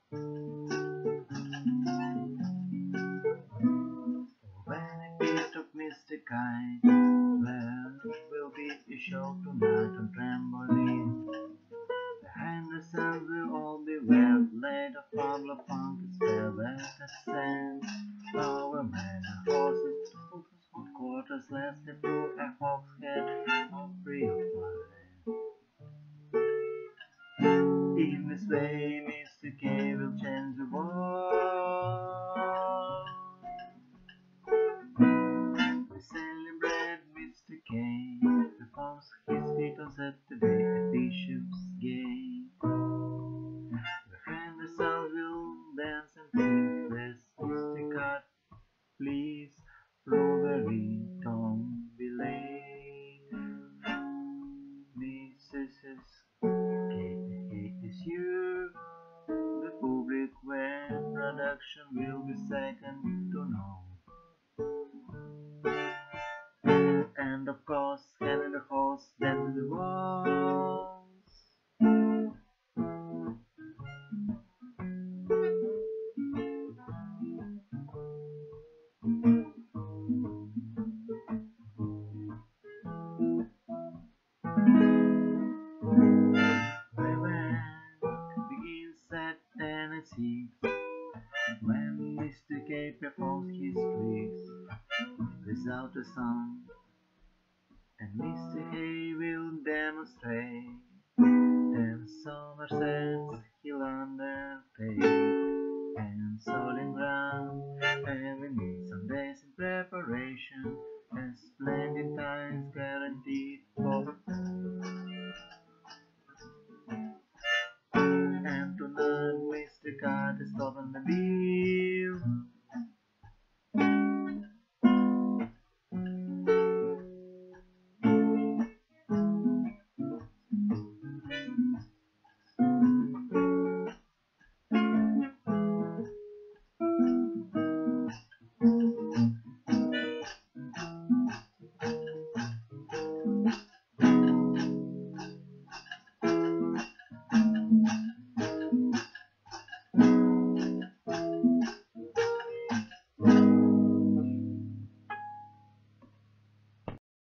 When a piece of Mr. Kite, well, will be a show tonight on trampoline. Behind the sun will all be well, laid a Pablo Funk is spell at the sand. Our men and horses, hot quarters, lasted through a hawk's head of real fire. In this way, Mr. K will change the world. We celebrate Mr. K, performs his Beatles at the day at Bishop's Gate. Behind the sound will dance and sing, bless Mr. Cut, please, Robbery, don't be late. Mrs. K is you, the public when production will be second to none. And of course, Henry the horse dances the waltz. My band begins at 10 and 6 when Mr. K performs his tricks without a song, and Mr. Hay will demonstrate 10 somersets he'll undertake, and soling ground, and we need some days in preparation, and splendid times guaranteed for and tonight Mr. Cut is stopping the beat.